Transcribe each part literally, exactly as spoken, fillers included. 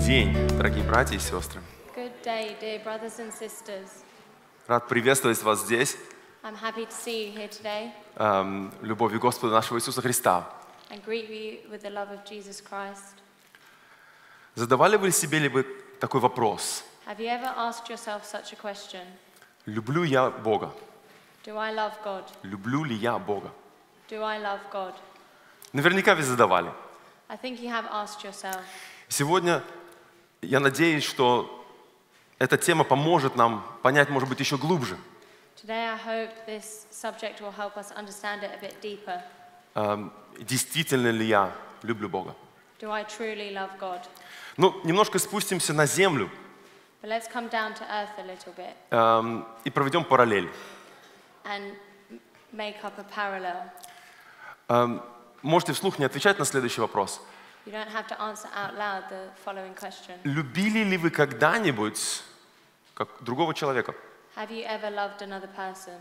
день, дорогие братья и сестры. Good day, dear brothers and sisters. Рад приветствовать вас здесь, I'm happy to see you here today эм, любовью Господа нашего Иисуса Христа. and greet you with the love of Jesus Christ. Задавали вы себе ли вы такой вопрос? Have you ever asked yourself such a question? Люблю я Бога? Do I love God? Люблю ли я Бога? Do I love God? Наверняка вы задавали. I think you have asked yourself. Сегодня я надеюсь, что эта тема поможет нам понять, может быть, еще глубже. Today I hope this subject will help us understand it a bit deeper. Эм, действительно ли я люблю Бога? Do I truly love God? Ну, немножко спустимся на землю But let's come down to earth a little bit эм, и проведем параллель. and m- make up a parallel. Эм, можете вслух не отвечать на следующий вопрос. You don't have to answer out loud the following question. Любили ли вы когда-нибудь как другого человека? Have you ever loved another person?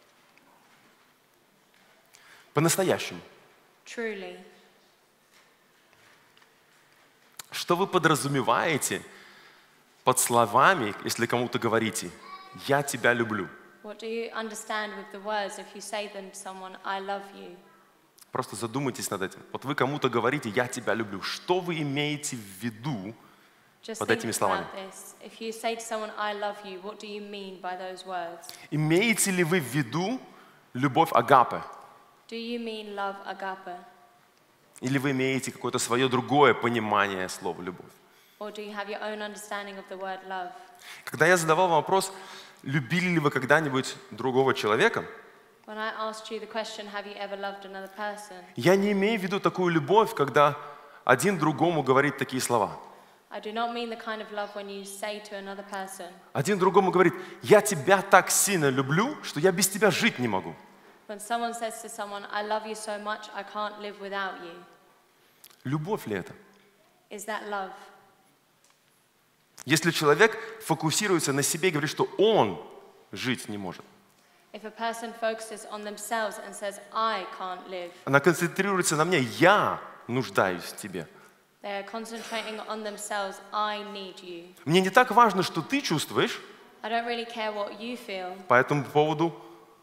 По-настоящему. Truly. Что вы подразумеваете под словами, если кому-то говорите «я тебя люблю»? What do you understand with the words if you say them to someone, I love you? Просто задумайтесь над этим. Вот вы кому-то говорите «я тебя люблю». Что вы имеете в виду Just под think этими словами? about this. If you say to someone, I love you, what do you mean by those words? Имеете ли вы в виду любовь агапе? Do you mean love agape? Или вы имеете какое-то свое другое понимание слова «любовь»? Or do you have your own understanding of the word love? Когда я задавал вам вопрос, любили ли вы когда-нибудь другого человека, When I asked you the question, have you ever loved another person? я не имею в виду такую любовь, когда один другому говорит такие слова. I do not mean the kind of love when you say to another person, Один другому говорит, я тебя так сильно люблю, что я без тебя жить не могу. when someone says to someone, I love you so much, I can't live without you. Любовь ли это? Is that love? Если человек фокусируется на себе и говорит, что он жить не может. If a person focuses on themselves and says, I can't live, Она концентрируется на мне, я нуждаюсь в тебе. they are concentrating on themselves, I need you. Мне не так важно, что ты чувствуешь I don't really care what you feel по этому поводу,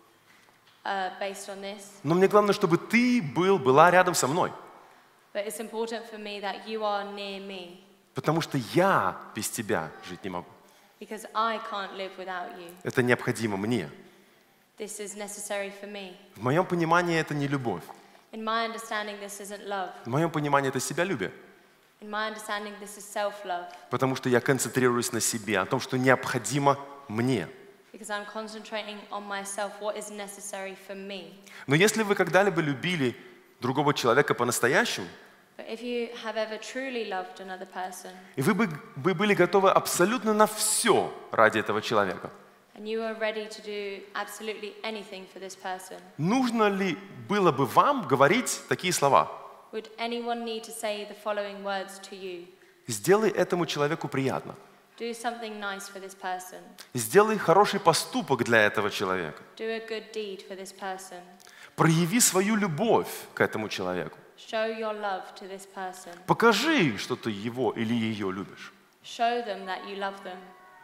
uh, based on this, но мне главное, чтобы ты был, была рядом со мной. but it's important for me that you are near me Потому что я без тебя жить не могу. because I can't live without you. Это необходимо мне. This is necessary for me. В моем понимании это не любовь. In my understanding, this isn't love. В моем понимании это себялюбие. In my understanding, this is self-love Потому что я концентрируюсь на себе, о том, что необходимо мне. because I'm concentrating on myself, what is necessary for me. Но если вы когда-либо любили другого человека по-настоящему, But if you have ever truly loved another person и вы, бы, вы были готовы абсолютно на все ради этого человека, and you are ready to do absolutely anything for this person, нужно ли было бы вам говорить такие слова? would anyone need to say the following words to you? Сделай этому человеку приятно. Do something nice for this person. Сделай хороший поступок для этого человека. Do a good deed for this person. Прояви свою любовь к этому человеку. Show your love to this person. Покажи, что ты его или ее любишь. Show them that you love them.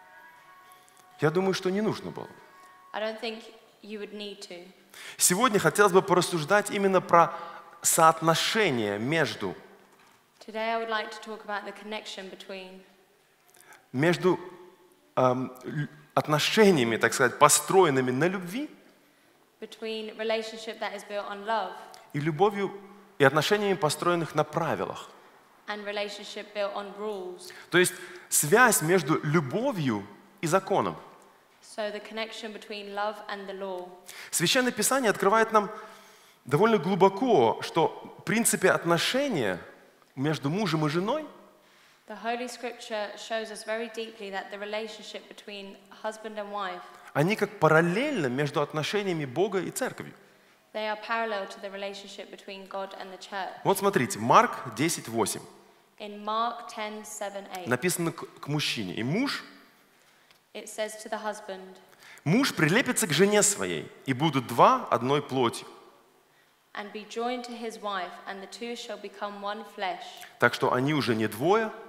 Я думаю, что не нужно было. I don't think you would need to. Сегодня хотелось бы порассуждать именно про соотношение между, Today I would like to talk about the connection between между эм, лю- отношениями, так сказать, построенными на любви between relationship that is built on love и любовью, и отношениями, построенных на правилах. and relationship built on rules. То есть связь между любовью и законом. So the connection between love and the law. Священное Писание открывает нам довольно глубоко, что в принципе отношения между мужем и женой The Holy Scripture shows us very deeply that the relationship between husband and wife, они как параллельно между отношениями Бога и церковью. they are parallel to the relationship between God and the church. Вот смотрите, Марк десять восемь. In Mark ten, seven, eight, Написано к, к мужчине. И муж, it says to the husband, муж прилепится к жене своей, и будут два одной плотью. and be joined to his wife, and the two shall become one flesh. Так что они уже не двое,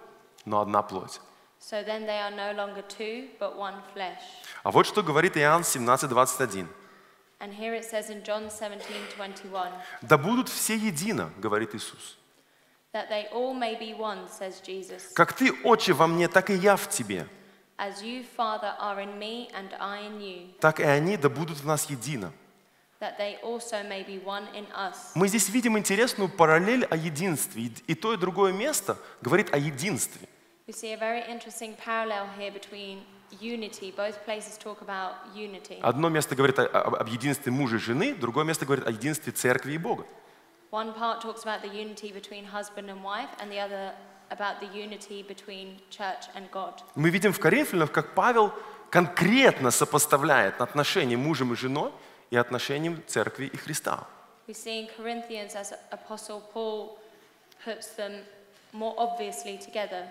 но одна плоть. So then they are no longer two, but one flesh. А вот что говорит Иоанн семнадцать двадцать один. And here it says in John seventeen twenty-one, «Да будут все едино, — говорит Иисус, that they all may be one, says Jesus. — как Ты, Отче, во мне, так и я в Тебе, As you, Father, are in me and I in you, так и они да будут в нас едино». that they also may be one in us. Мы здесь видим интересную параллель о единстве. И и то, и другое место говорит о единстве. We see a very interesting parallel here between unity. Both places talk about unity. Одно место говорит о- об об единстве мужа и жены, другое место говорит о единстве церкви и Бога. One part talks about the unity between husband and wife, and the other about the unity between church and God. Мы видим в Коринфянах, как Павел конкретно сопоставляет отношения мужем и женой и отношением церкви и Христа. We see in Corinthians as Apostle Paul puts them more obviously together.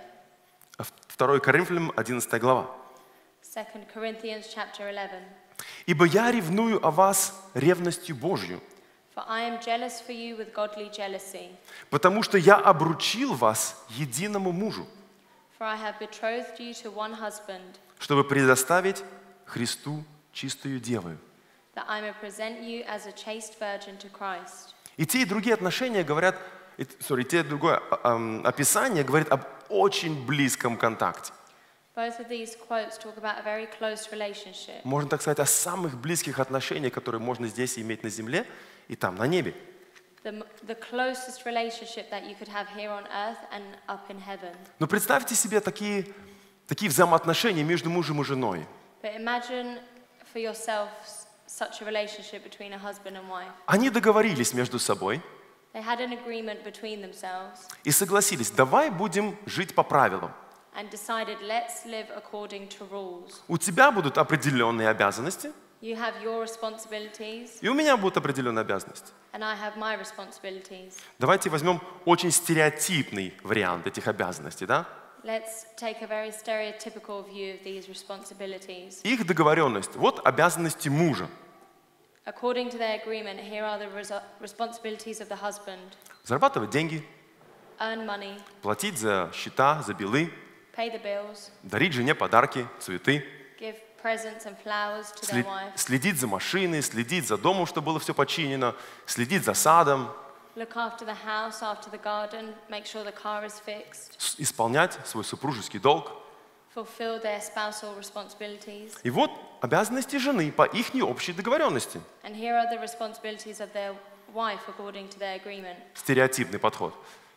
А второе Коринфянам одиннадцатая глава. Second Corinthians chapter eleven. «Ибо я ревную о вас ревностью Божью, For I am jealous for you with godly jealousy, потому что я обручил вас единому мужу, for I have betrothed you to one husband, чтобы предоставить Христу чистую деву». that I may present you as a chaste virgin to Christ. И те и другие отношения говорят, и, sorry, те и другое а, ам, описание говорит об очень близком контакте. Both of these quotes talk about a very close relationship. Можно так сказать о самых близких отношениях, которые можно здесь иметь на земле и там, на небе. The, the closest relationship that you could have here on earth and up in heaven. Но представьте себе такие, такие взаимоотношения между мужем и женой. But imagine for yourself s- such a relationship between a husband and wife. Они договорились между собой They had an agreement between themselves и согласились, давай будем жить по правилам. and decided, let's live according to rules. У тебя будут определенные обязанности, You have your responsibilities, и у меня будут определенные обязанности. and I have my responsibilities. Давайте возьмем очень стереотипный вариант этих обязанностей, да? Let's take a very stereotypical view of these responsibilities. Их договоренность. Вот обязанности мужа. According to their agreement, here are the reso- responsibilities of the husband. Зарабатывать деньги, Earn money, платить за счета, за билы, pay the bills, дарить жене подарки, цветы, give presents and flowers to their след- wife, следить за машиной, следить за домом, чтобы было все починено, следить за садом, look after the house, after the garden, make sure the car is fixed, с- исполнять свой супружеский долг. fulfill their spousal responsibilities. И вот обязанности жены по их общей договоренности. And here are the responsibilities of their wife according to their agreement. Стереотипный подход.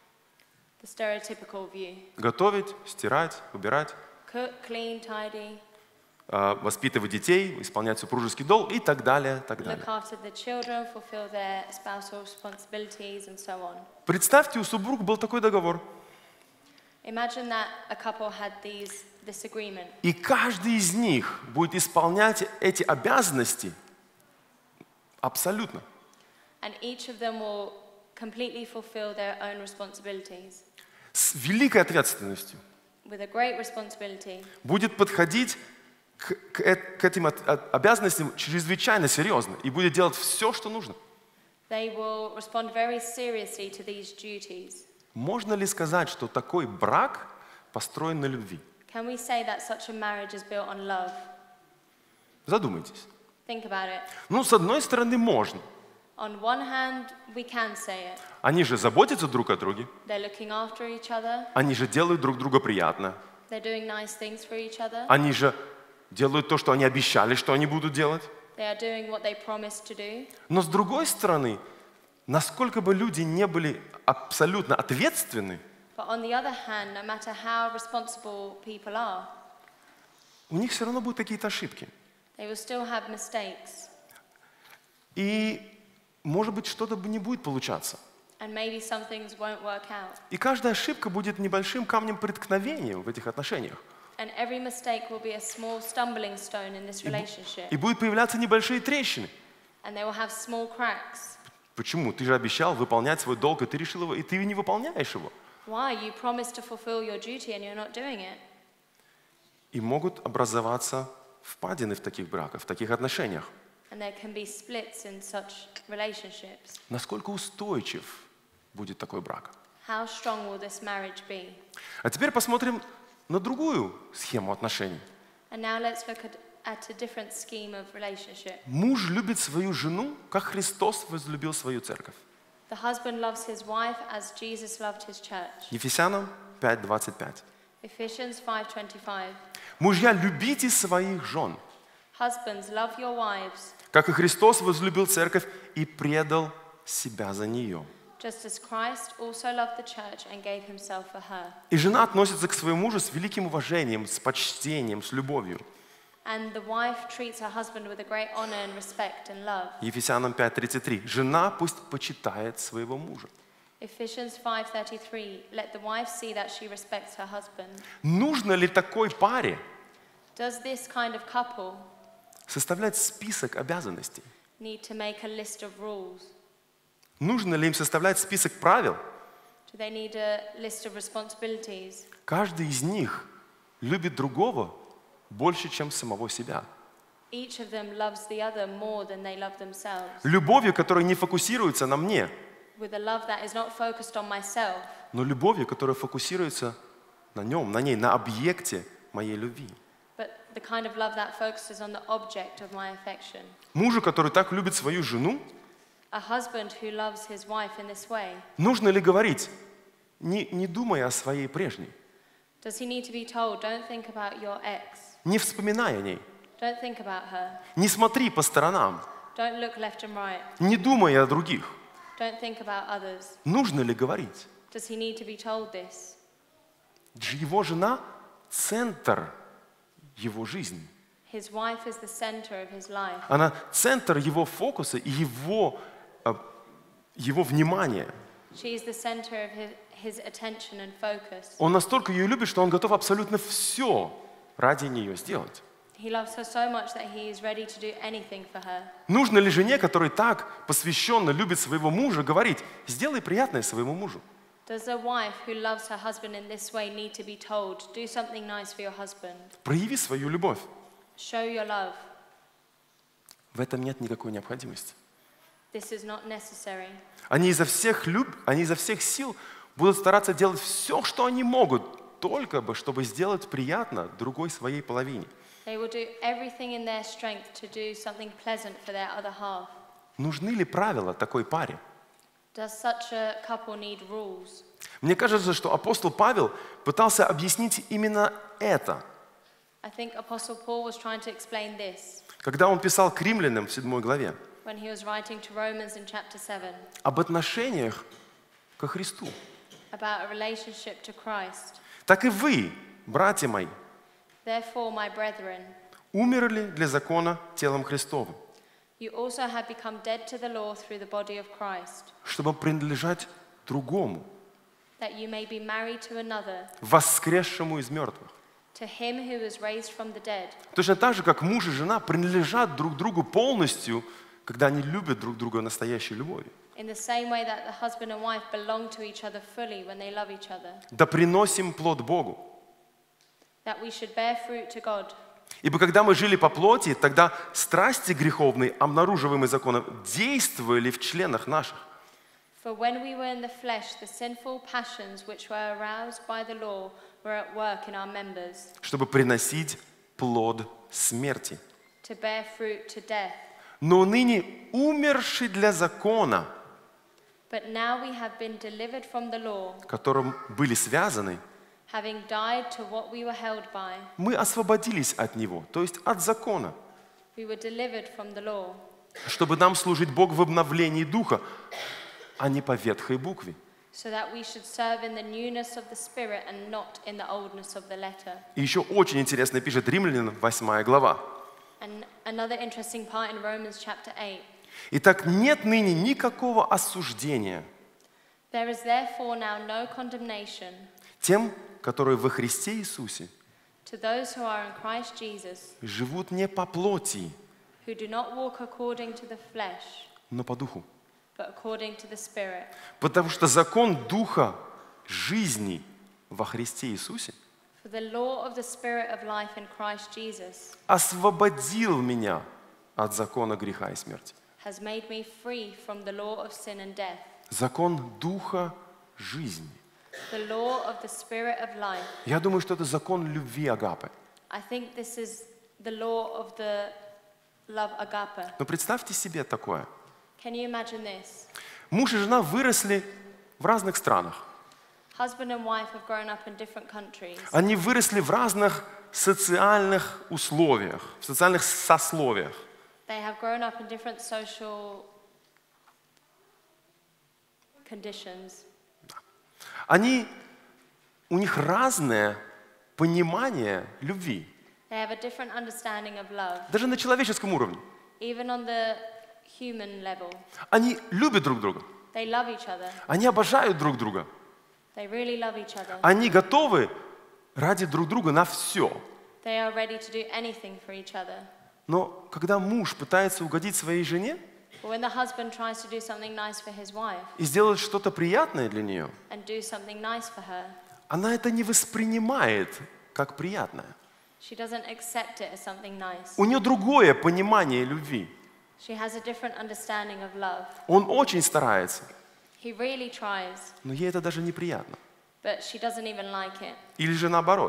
The stereotypical view. Готовить, стирать, убирать, Cook, clean, tidy, э, воспитывать детей, исполнять супружеский долг и так далее, так далее. look after the children, fulfill their spousal responsibilities, and so on. Представьте, у супруг был такой договор. Imagine that a couple had these, this agreement, И каждый из них будет исполнять эти обязанности абсолютно. and each of them will completely fulfill their own responsibilities С великой ответственностью. with a great responsibility. Будет подходить к, к э- к этим от- от- обязанностям чрезвычайно серьезно и будет делать все, что нужно. They will respond very seriously to these duties. Можно ли сказать, что такой брак построен на любви? Can we say that such a marriage is built on love? Задумайтесь. Think about it. Ну, с одной стороны, можно. On one hand, we can say it. Они же заботятся друг о друге. They're looking after each other. Они же делают друг друга приятно. They're doing nice things for each other. Они же делают то, что они обещали, что они будут делать. They are doing what they promised to do. Но с другой стороны, насколько бы люди не были абсолютно ответственны, But on the other hand, no matter how responsible people are, у них все равно будут какие-то ошибки. they will still have mistakes. И, может быть, что-то бы не будет получаться. And maybe some things won't work out. И каждая ошибка будет небольшим камнем преткновения в этих отношениях. And every mistake will be a small stumbling stone in this relationship. И будут появляться небольшие трещины. And they will have small cracks. Почему? Ты же обещал выполнять свой долг, и ты решил его, и ты не выполняешь его. Why? You promised to fulfill your duty and you're not doing it. И могут образоваться впадины в таких браках, в таких отношениях. And there can be splits in such relationships. Насколько устойчив будет такой брак? How strong will this marriage be? А теперь посмотрим на другую схему отношений. And now let's look at, at a different scheme of relationship. Муж любит свою жену, как Христос возлюбил свою церковь. The husband loves his wife as Jesus loved his church. Ефесянам пять двадцать пять. Ephesians five twenty-five. Мужья, любите своих жен, Husbands, love your wives, как и Христос возлюбил церковь и предал себя за нее. just as Christ also loved the church and gave himself for her. И жена относится к своему мужу с великим уважением, с почтением, с любовью. And the wife treats her husband with a great honor and respect and love. Ефесянам пять тридцать три. Жена пусть почитает своего мужа. Ephesians five thirty-three. Let the wife see that she respects her husband. Нужно ли такой паре Does this kind of couple составлять список обязанностей? need to make a list of rules? Нужно ли им составлять список правил? Do they need a list of responsibilities? Каждый из них любит другого больше, чем самого себя. Each of them loves the other more than they love themselves. Любовью, которая не фокусируется на мне, With a love that is not focused on myself, но любовью, которая фокусируется на нем, на ней, на объекте моей любви. but the kind of love that focuses on the object of my affection. Мужу, который так любит свою жену, A husband who loves his wife in this way, нужно ли говорить, не, не думай о своей прежней, does he need to be told, don't think about your ex, не вспоминай о ней, don't think about her, не смотри по сторонам, don't look left and right, не думай о других. don't think about others? Нужно ли говорить? Does he need to be told this? Его жена – центр его жизни. His wife is the center of his life. Она центр его фокуса и его, э, его внимания. She is the center of his, his attention and focus. Он настолько ее любит, что он готов абсолютно все ради нее сделать. He loves her so much that he is ready to do anything for her. Нужно ли жене, которая так посвященно любит своего мужа, говорить, сделай приятное своему мужу? Does a wife who loves her husband in this way need to be told, do something nice for your husband? Прояви свою любовь. Show your love. В этом нет никакой необходимости. This is not necessary. Они изо всех, люб... они изо всех сил будут стараться делать все, что они могут, только бы, чтобы сделать приятно другой своей половине. They will do everything in their strength to do something pleasant for their other half. Нужны ли правила такой паре? Does such a couple need rules? Мне кажется, что апостол Павел пытался объяснить именно это, I think Apostle Paul was trying to explain this когда он писал к римлянам в седьмой главе when he was writing to Romans in chapter seven об отношениях ко Христу. about a relationship to Christ. Так и вы, братья мои, Therefore, my brethren, умерли для закона телом Христовым, you also have become dead to the law through the body of Christ, чтобы принадлежать другому, that you may be married to another, воскресшему из мертвых. to him who was raised from the dead. Точно так же, как муж и жена принадлежат друг другу полностью, когда они любят друг друга настоящей любовью. In the same way that the husband and wife belong to each other fully when they love each other, Да приносим плод Богу. that we should bear fruit to God. Ибо когда мы жили по плоти, тогда страсти греховные, обнаруживаемые законом, действовали в членах наших. For when we were in the flesh, the sinful passions which were aroused by the law were at work in our members, Чтобы приносить плод смерти. to bear fruit to death. Но ныне умерший для закона, But now we have been delivered from the law, которым были связаны, having died to what we were held by. мы освободились от него, то есть от закона, We were delivered from the law, чтобы нам служить Богу в обновлении духа, а не по ветхой букве. so that we should serve in the newness of the Spirit and not in the oldness of the letter. И еще очень интересно пишет Римлянам восьмая глава. And another interesting part in Romans chapter eight. Итак, нет ныне никакого осуждения There is therefore now no condemnation тем, которые во Христе Иисусе to those who are in Christ Jesus, живут не по плоти, who do not walk according to the flesh, но по духу. but according to the Spirit. Потому что закон духа жизни во Христе Иисусе For the law of the Spirit of life in Christ Jesus освободил меня от закона греха и смерти. has made me free from the law of sin and death. Закон духа жизни. the law of the Spirit of life. Я думаю, что это закон любви агапы. I think this is the law of the love agape. Но представьте себе такое. Can you imagine this? Муж и жена выросли в разных странах. Husband and wife have grown up in different countries. Они выросли в разных социальных условиях, в социальных сословиях. They have grown up in different social conditions. Они, у них разное понимание любви, They have a different understanding of love, даже на человеческом уровне. even on the human level. Они любят друг друга, They love each other. они обожают друг друга, They really love each other. они готовы ради друг друга на все. They are ready to do anything for each other. Но когда муж пытается угодить своей жене But when the husband tries to do something nice for his wife и сделать что-то приятное для нее, and do something nice for her, она это не воспринимает как приятное. she doesn't accept it as something nice. У нее другое понимание любви. She has a different understanding of love. Он очень старается, He really tries, но ей это даже неприятно. but she doesn't even like it. Или же наоборот,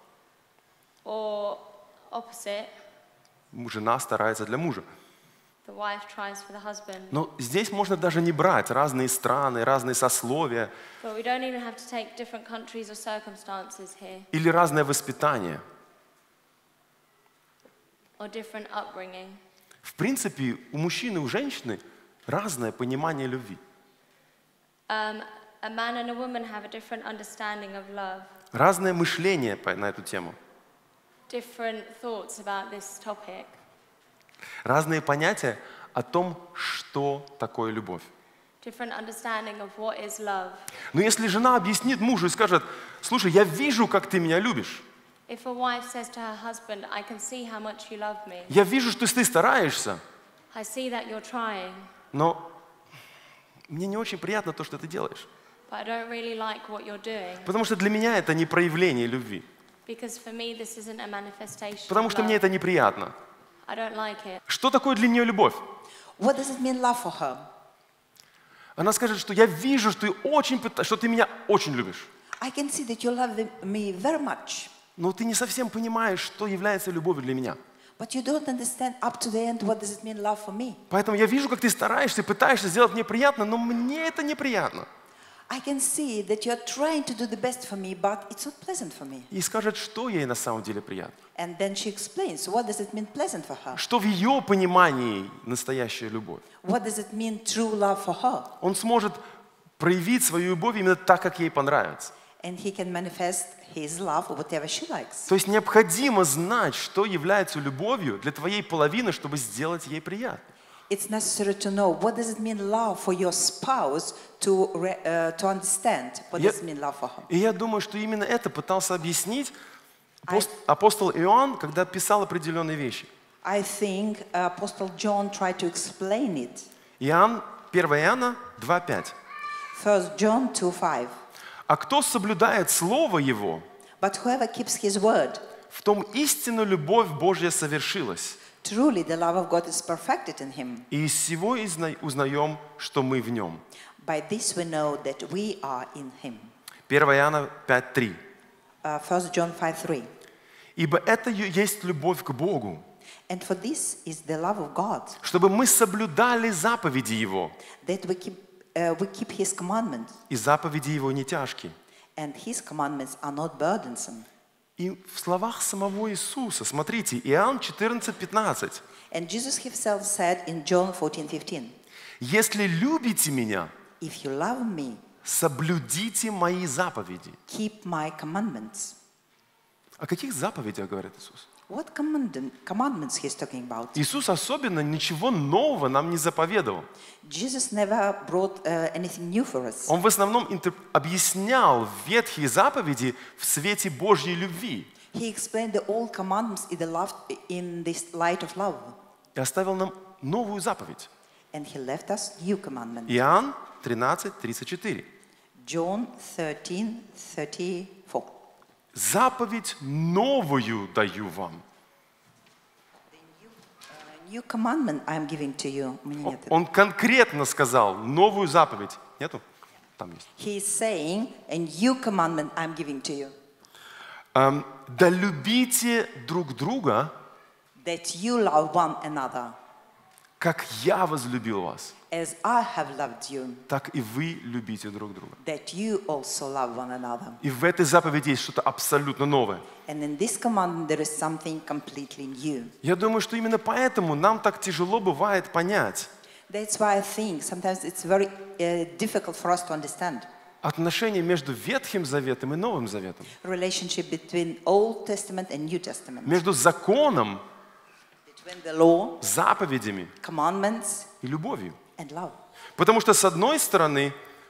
Or opposite, жена старается для мужа. the wife tries for the husband. Но здесь можно даже не брать разные страны, разные сословия But we don't even have to take different countries or circumstances here, или разное воспитание. or different upbringing. В принципе, у мужчины и у женщины разное понимание любви, Um, a man and a woman have a different understanding of love, разное мышление по- на эту тему, different thoughts about this topic, разные понятия о том, что такое любовь. different understanding of what is love. Но если жена объяснит мужу и скажет: слушай, я вижу, как ты меня любишь, If a wife says to her husband, I can see how much you love me, я вижу, что ты стараешься, I see that you're trying, но мне не очень приятно то, что ты делаешь. but I don't really like what you're doing, Потому что для меня это не проявление любви. because for me this isn't a manifestation Потому of что мне love. это неприятно. I don't like it. Что такое для нее любовь? What does it mean, love for her? Она скажет, что я вижу, что ты, очень, пыта- что ты меня очень любишь. I can see that you love me very much, Но ты не совсем понимаешь, что является любовью для меня. but you don't understand up to the end what does it mean, love for me. Поэтому я вижу, как ты стараешься, пытаешься сделать мне приятно, но мне это неприятно. I can see that you're trying to do the best for me, but it's not pleasant for me. И скажет, что ей на самом деле приятно. And then she explains, what does it mean pleasant for her? Что в ее понимании настоящая любовь. What does it mean true love for her? Он сможет проявить свою любовь именно так, как ей понравится. And he can manifest his love whatever she likes. То есть необходимо знать, что является любовью для твоей половины, чтобы сделать ей приятно. It's necessary to know what does it mean love for your spouse to re, uh, to understand what Я- does it mean love for her. И я думаю, что именно это пытался объяснить апост- апостол Иоанн, когда писал определенные вещи. I think Apostle John tried to explain it. Иоанн, первое Иоанна два пять. First John two five. «А кто соблюдает Слово Его, But whoever keeps his word, в том истинно любовь Божья совершилась. truly the love of God is perfected in him. И из всего изна- узнаем, что мы в Нем». By this we know that we are in him. первое Иоанна пять три. Uh, First John five three. «Ибо это ю- есть любовь к Богу, And for this is the love of God, чтобы мы соблюдали заповеди Его, that we keep, uh, we keep his commandments, и заповеди Его не тяжкие». and his commandments are not burdensome. И в словах самого Иисуса, смотрите, Иоанн четырнадцать пятнадцать. And Jesus himself said in John fourteen fifteen, «Если любите Меня, if you love me, соблюдите Мои заповеди». keep my commandments. О каких заповедях говорит Иисус? What command- commandments he's talking about? Иисус особенно ничего нового нам не заповедовал. Jesus never brought uh, anything new for us. Он в основном интер- объяснял ветхие заповеди в свете Божьей любви He explained the old commandments in the love, in this light of love, и оставил нам новую заповедь. and he left us new commandment. Иоанн тринадцать тридцать четыре. John thirteen thirty-four. «Заповедь новую даю вам». A new commandment I am giving to you. У меня нет. Он конкретно сказал новую заповедь. Нету? Там есть. He is saying, a new commandment I'm giving to you, Эм, да любите друг друга, that you love one another. как я возлюбил вас, As I have loved you, так и вы любите друг друга. that you also love one another. И в этой заповеди есть что-то абсолютно новое. And in this commandment there is something completely new. Я думаю, что именно поэтому нам так тяжело бывает понять That's why I think sometimes it's very uh, difficult for us to understand отношения между Ветхим Заветом и Новым Заветом, relationship between Old Testament and New Testament, между законом, between the law, заповедями commandments, и любовью. and love. Потому что, с одной стороны,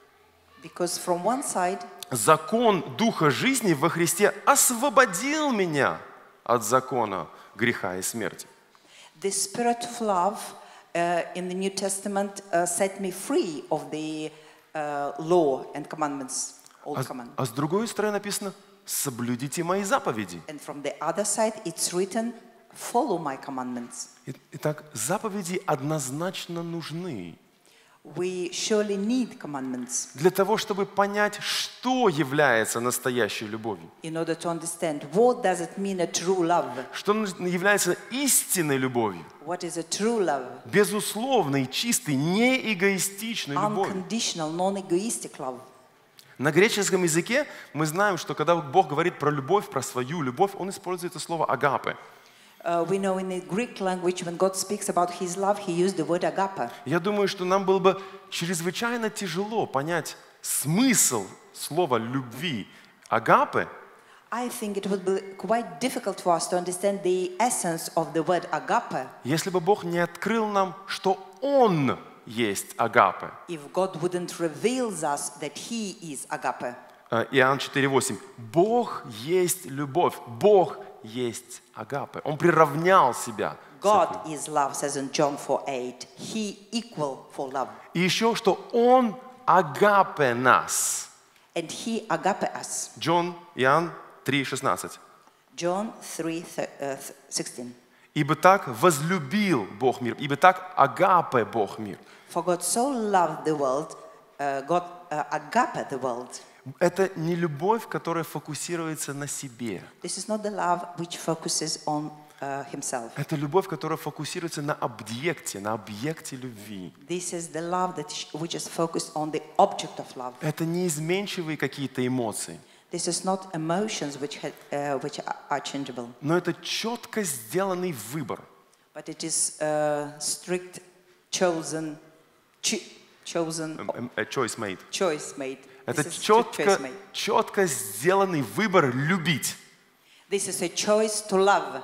Because from one side, закон Духа жизни во Христе освободил меня от закона греха и смерти. the spirit of love uh, in the New Testament uh, set me free of the uh, law and commandments, old А, commandments. а с другой стороны написано, соблюдите мои заповеди. And from the other side, it's written, follow my commandments. И- Итак, заповеди однозначно нужны We surely need commandments для того, чтобы понять, что является настоящей любовью, in order to understand what does it mean a true love. что является истинной любовью, What is a true love? безусловной, чистой, неэгоистичной любовью. Unconditional, non-egoistic love. На греческом языке мы знаем, что когда Бог говорит про любовь, про свою любовь, Он использует это слово «агапе». Uh, we know in the Greek language, when God speaks about His love, He used the word agape. Я думаю, что нам было бы чрезвычайно тяжело понять смысл слова любви «агапе», I think it would be quite difficult for us to understand the essence of the word agape если бы Бог не открыл нам, что Он есть агапе. if God wouldn't reveal us that He is agape. Э, Иоанн четыре восемь. Бог есть любовь, Бог есть агапе. Он приравнял себя. с God этим. is love, says in John four eight. He equal for love. И еще, что Он агапе нас. And He agape us. Джон, Иоанн три шестнадцать. John three sixteen. Ибо так возлюбил Бог мир, ибо так агапе Бог мир. For God so loved the world, uh, God uh, agape the world. Это не любовь, которая фокусируется на себе. This is not the love which focuses on uh, Himself. Это любовь, которая фокусируется на объекте, на объекте любви. This is the love that sh- which is focused on the object of love. Это неизменчивые какие-то эмоции, This is not emotions which, ha- uh, which are, are changeable, но это четко сделанный выбор. but it is uh, strict, chosen, cho- chosen Эм, э, Choice made. choice made. Это This is strict choice четко, made. четко сделанный выбор любить. This is a choice to love.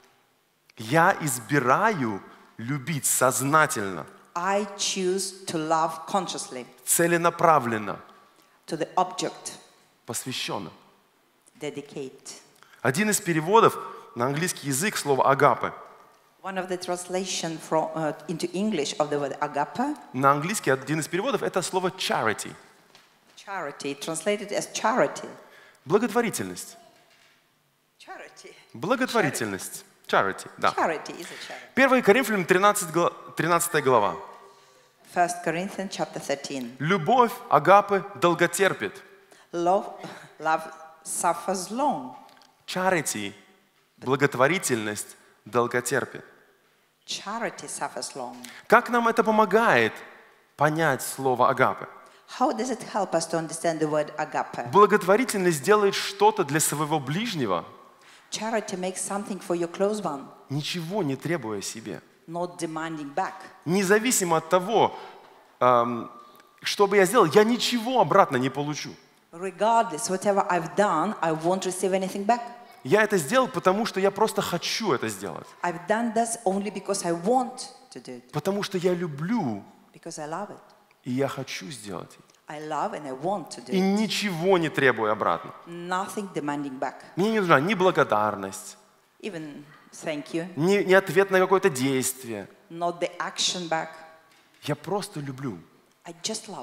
Я избираю любить сознательно, I choose to love consciously целенаправленно, to the object, посвященно. dedicate. Один из переводов на английский язык слова «агапе». One of the translation from, uh, into English of the word agape, На английский один из переводов это слово charity. charity, translated as charity. Благотворительность. Charity. Благотворительность. Charity, да. Charity is a charity. первое Коринфянам тринадцатая глава. First Corinthians chapter thirteen. Любовь, агапе, долготерпит. Love, love suffers long. Charity, благотворительность, долготерпит. Charity suffers long. Как нам это помогает понять слово агапе? How does it help us to understand the word agape? Благотворительность делает что-то для своего ближнего, Charity makes something for your close one, ничего не требуя себе. not demanding back. Независимо от того, эм, что бы я сделал, я ничего обратно не получу. Regardless, whatever I've done, I won't receive anything back. Я это сделал, потому что я просто хочу это сделать. I've done this only because I want to do it, Потому что я люблю, because I love it. и я хочу сделать. I love and I want to do И it. ничего не требую обратно. Nothing demanding back. Мне не нужна ни благодарность, Even thank you, ни, ни ответ на какое-то действие. not the action back. Я просто люблю. I just love.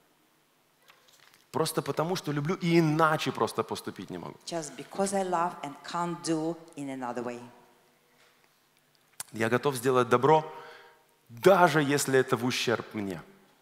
Просто потому, что люблю, и иначе просто поступить не могу. Just because I love and can't do in another way. Я готов сделать добро, даже если это в ущерб мне.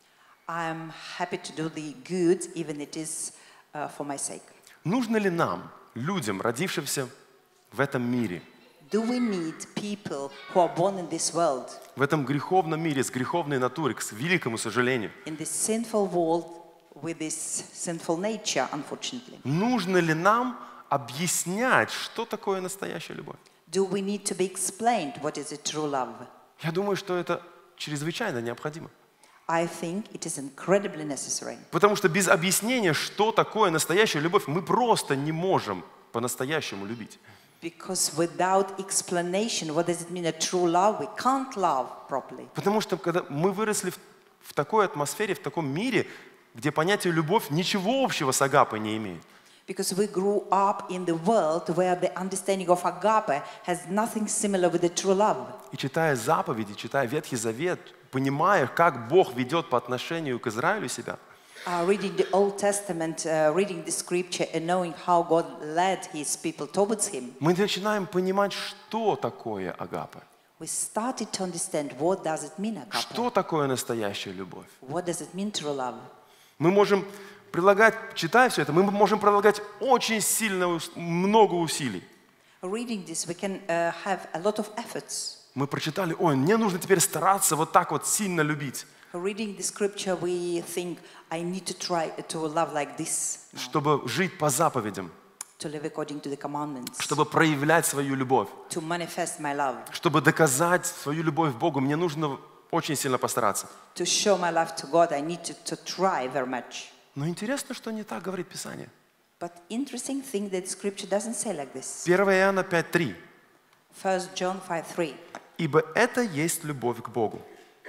I'm happy to do the good, even it is uh, for my sake. Нужно ли нам, людям, родившимся в этом мире, Do we need people who are born in this world, в этом греховном мире, с греховной натурой, к великому сожалению, in this sinful world with this sinful nature, unfortunately? нужно ли нам объяснять, что такое настоящая любовь? Do we need to be explained what is a true love? Я думаю, что это чрезвычайно необходимо. I think it is incredibly necessary. Потому что без объяснения, что такое настоящая любовь, мы просто не можем по-настоящему любить. Because without explanation, what does it mean a true love? We can't love properly. Потому что когда мы выросли в, в такой атмосфере, в таком мире, где понятие любовь ничего общего с агапой не имеет. Because we grew up in the world where the understanding of agape has nothing similar with the true love. И читая заповеди, читая Ветхий Завет, понимая, как Бог ведет по отношению к Израилю себя, Uh, reading the Old Testament, uh, reading the scripture and knowing how God led his people towards him, мы начинаем понимать, что такое агапа, we started to understand what does it mean agape? что такое настоящая любовь. What does it mean true love? Мы можем прилагать, читая все это, мы можем прилагать очень сильно, ус- много усилий. Reading this, we can uh, have a lot of efforts. Мы прочитали, ой, мне нужно теперь стараться вот так вот сильно любить, Reading the scripture, we think, I need to try to love like this, now, чтобы жить по заповедям, to live according to the commandments, чтобы проявлять свою любовь, to manifest my love, чтобы доказать свою любовь к Богу. Мне нужно очень сильно постараться. to show my love to God. I need to, to try very much. Но интересно, что не так говорит Писание. But interesting thing that scripture doesn't say like this. первое Иоанна пять три. First John five three. «Ибо это есть любовь к Богу,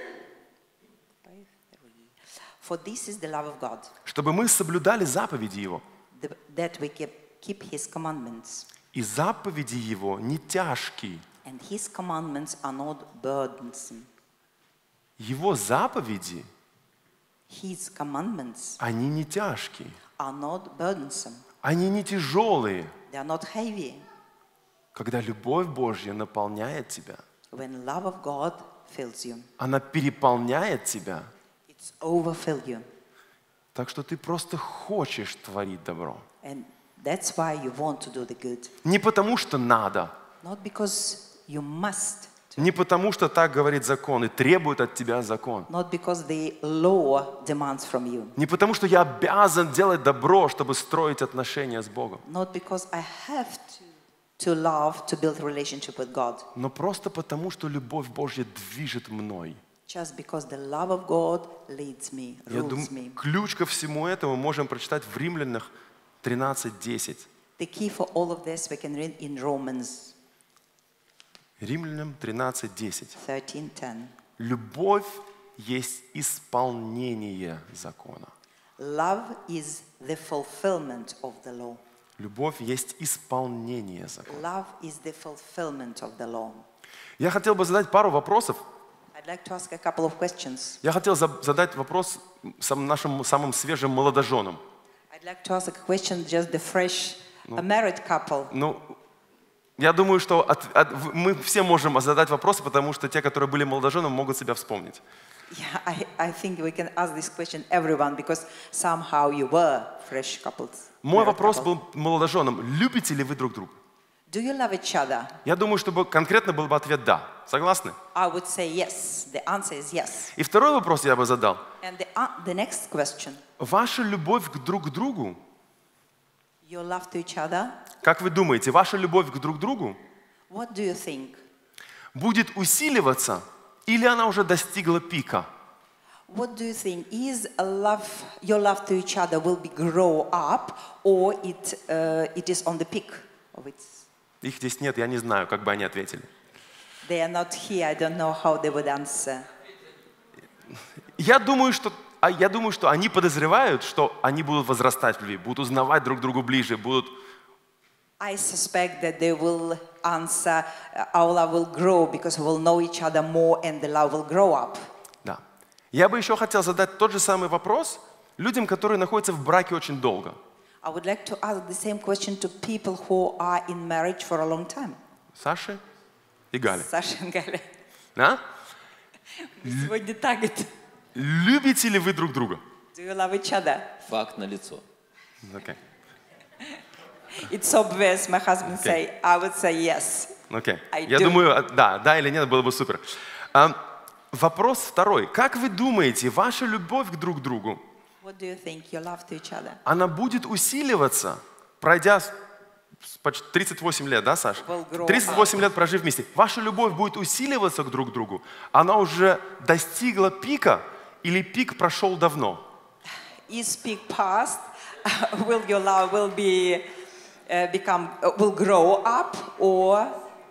For this is the love of God, чтобы мы соблюдали заповеди Его. the, that we keep, keep his commandments. И заповеди Его не тяжкие». And his commandments are not burdensome. Его заповеди, His commandments они не тяжкие, are not burdensome. они не тяжелые. They are not heavy. Когда любовь Божья наполняет тебя, When love of God fills you, она переполняет тебя, it's overfill you. так что ты просто хочешь творить добро. And that's why you want to do the good. Не потому, что надо, Not because you must, не потому, что так говорит закон и требует от тебя закон. not because the law demands from you, Не потому, что я обязан делать добро, чтобы строить отношения с Богом. not because I have to, to love to build a relationship with God, Но просто потому, что любовь Божья движет мной. just because the love of God leads me, Я rules думаю, me. ключ ко всему этому мы можем прочитать в Римлянах тринадцать десять. The key for all of this we can read in Romans Римлянам тринадцать десять. thirteen ten. Любовь есть исполнение закона. Love is the fulfillment of the law. Любовь есть исполнение закона. Love is the fulfillment of the law. Я хотел бы задать пару вопросов. I'd like to ask a couple of questions. Я хотел за- задать вопрос сам- нашим самым свежим молодоженам. I'd like to ask a question just the fresh a married couple. Ну, я думаю, что от- от- в- мы все можем задать вопросы, потому что те, которые были молодоженами, могут себя вспомнить. Yeah, I, I think we can ask this question everyone because somehow you were fresh couples. Мой married вопрос couple. был молодоженам. Любите ли вы друг друга? Do you love each other? Я думаю, чтобы конкретно был бы ответ «да». Согласны? I would say yes. The answer is yes. И второй вопрос я бы задал. And the, uh, the next question, Ваша любовь к друг другу, your love to each other, как вы думаете, ваша любовь к друг другу what do you think? будет усиливаться или она уже достигла пика? What do you think? Is a love, your love to each other will be grow up or it, uh, it is on the peak of its? Их здесь нет, я не знаю, как бы они ответили. They are not here. I don't know how they would answer. Я думаю, что, а я думаю, что они подозревают, что они будут возрастать в любви, будут узнавать друг другу ближе, будут... I suspect that they will answer, uh, our love will grow because we will know each other more and the love will grow up. Да. Я бы еще хотел задать тот же самый вопрос людям, которые находятся в браке очень долго. I would like to ask the same question to people who are in marriage for a long time. Саше и Гале. Саша и Галя. Да? Сегодня так это. Любите ли вы друг друга? Do you love each other? Факт налицо. Окей. It's obvious. My husband say, I would say yes. Окей. I Я do. думаю, а, да, да или нет, было бы супер. А, вопрос второй. Как вы думаете, ваша любовь к друг другу, What do you think? Your love to each other она будет усиливаться, пройдя с- с почти тридцать восемь лет, да, Саш? Will grow тридцать восемь лет прожив вместе. Ваша любовь будет усиливаться к друг другу. Она уже достигла пика или пик прошел давно? is peak past? Will your love will be uh, become uh, will grow up or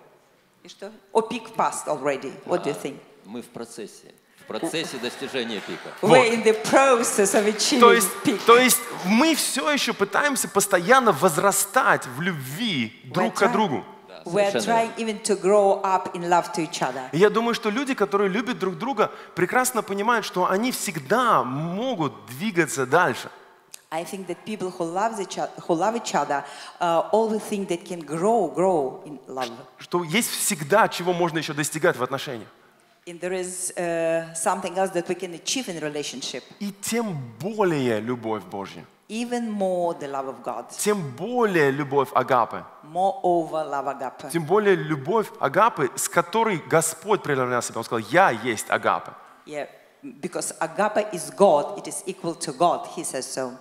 и что? Or peak past already? What do you think? Мы в процессе. В процессе достижения пика. We're in the process of achieving То есть, peak. то есть мы все еще пытаемся постоянно возрастать в любви друг к trying- другу. Да, We're совершенно trying even to grow up in love to each other. И я думаю, что люди, которые любят друг друга, прекрасно понимают, что они всегда могут двигаться дальше. I think that people who love each other, who love each other, uh, always think they can grow, grow in love. Что есть всегда, чего можно еще достигать в отношениях. And there is uh, something else that we can achieve in a relationship. И тем более любовь Божья, Even more the love of God. тем более любовь Агапы, Moreover, love agape. тем более любовь Агапы, с которой Господь проявлял себя. Он сказал, я есть Агапы. Yeah, because agape is God, it is equal to God. He says so.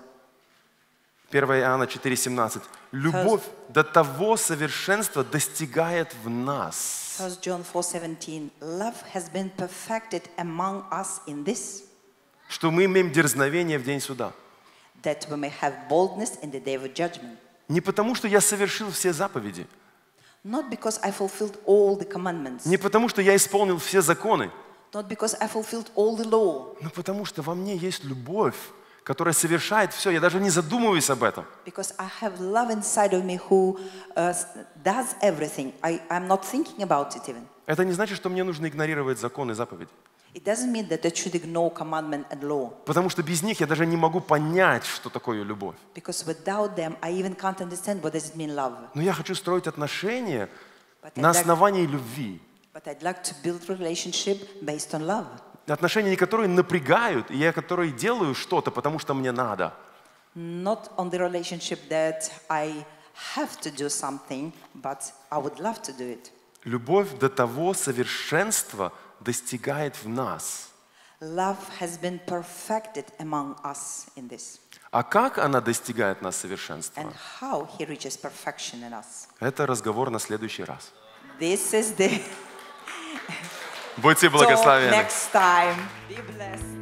первое Иоанна четыре семнадцать. Любовь до того совершенства достигает в нас. First John four seventeen. Love has been perfected among us in this, Что мы имеем дерзновение в день суда. that we may have boldness in the day of judgment. Не потому, что я совершил все заповеди. Not because I fulfilled all the commandments, Не потому, что я исполнил все законы. not because I fulfilled all the law, Но потому, что во мне есть любовь, которая совершает все. Я даже не задумываюсь об этом. because I have love inside of me who uh, s- does everything. I, I'm not thinking about it even. Это не значит, что мне нужно игнорировать законы и заповеди. It doesn't mean that I should ignore commandment and law, Потому что без них я даже не могу понять, что такое любовь. because without them, I even can't understand what does it mean love. Но я хочу строить отношения But I'd на like- основании любви. But I'd like to build relationship based on love. Отношения, которые напрягают, и я которые делаю что-то, потому что мне надо. Not on the relationship that I have to do something, but I would love to do it. Любовь до того совершенства достигает в нас. Love has been perfected among us in this. А как она достигает нас совершенства? And how he reaches perfection in us. Это разговор на следующий раз. This is the Будьте talk благословенны. next time. Be blessed.